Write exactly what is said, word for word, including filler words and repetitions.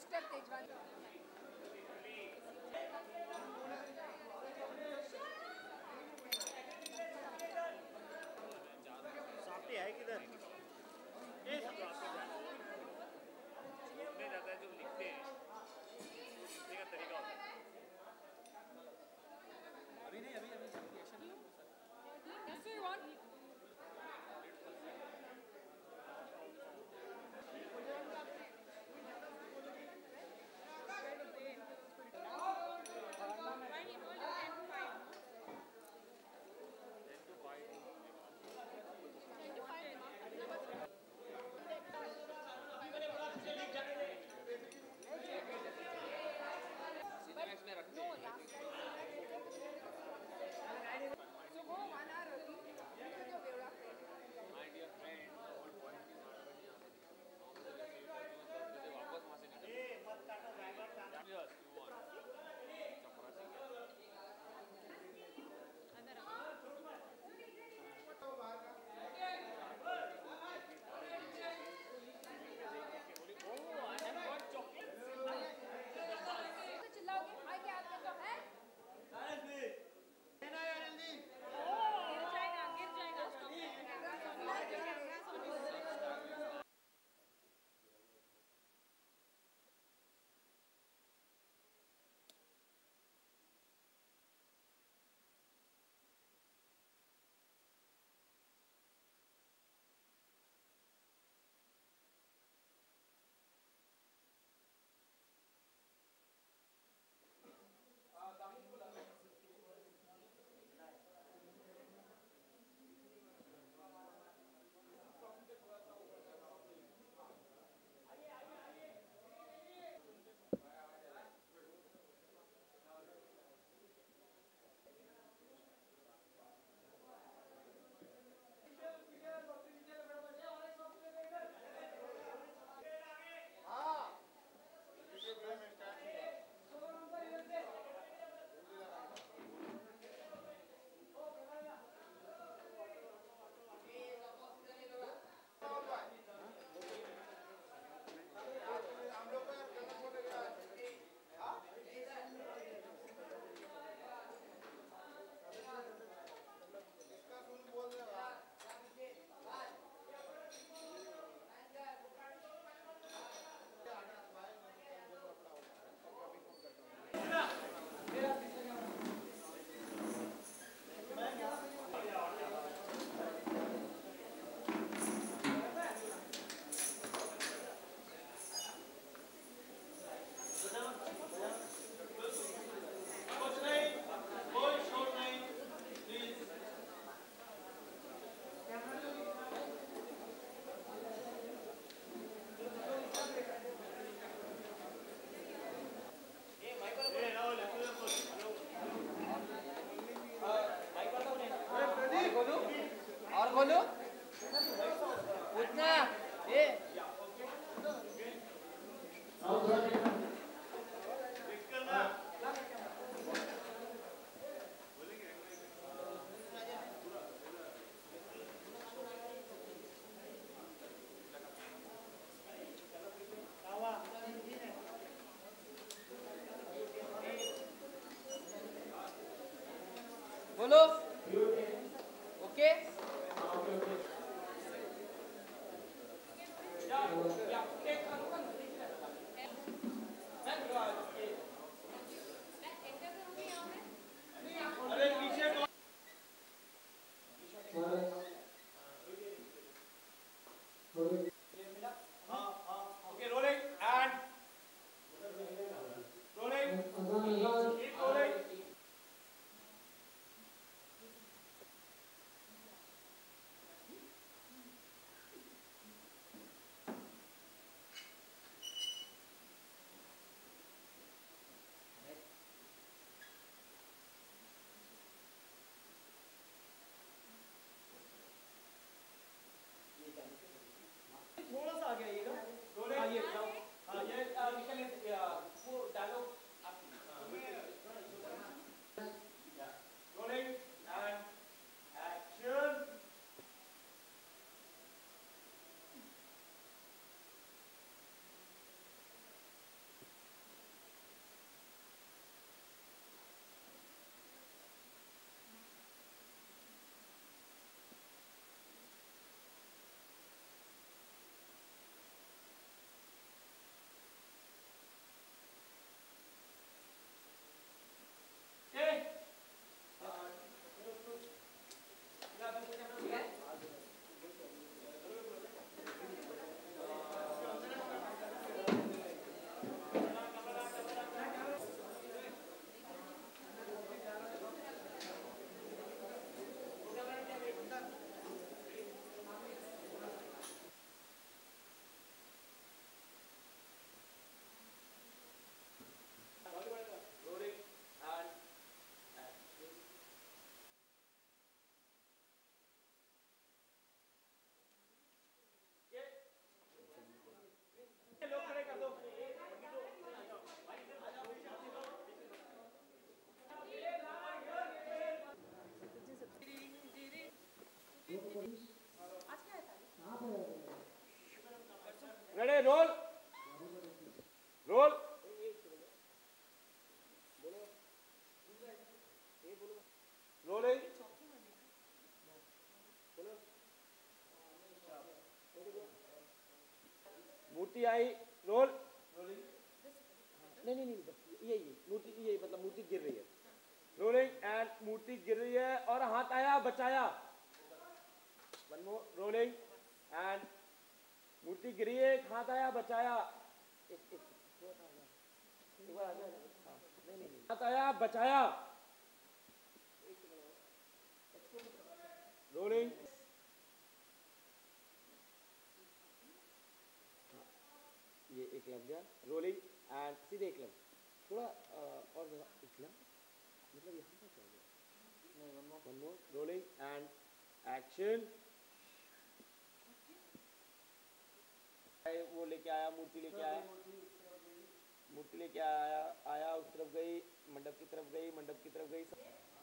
Mister तेजवाल। साफ्टी है किधर? ये सब आपके जाने नहीं जाता है जो लिखते हैं लिखने का तरीका होता है। अभी नहीं अभी अभी एक्शन है That's what you want? बोलो ओके थोड़ा सा आगे आइएगा हाँ ये हाँ ये निकल वो dialogue rolling and action okay roll roll rolling मूर्ति आई रोल नहीं नहीं नहीं बस ये ये मूर्ति ये मतलब मूर्ति गिर रही है रोलिंग एंड मूर्ति गिर रही है और हाथ आया बचाया वन मोर रोलिंग एंड मूर्ति गिरी है एक हाथ आया बचाया एक एक एक बार आ जाओ हाँ नहीं नहीं हाथ आया बचाया रोलिंग ये एक लग गया रोलिंग एंड सीधे एक लग थोड़ा आ, और जरा एक लग मतलब यहाँ का क्या हो गया नहीं one more one more rolling and action वो लेके आया मूर्ति लेके आया मूर्ति लेके आया आया उस तरफ गई मंडप की तरफ गई मंडप की तरफ गई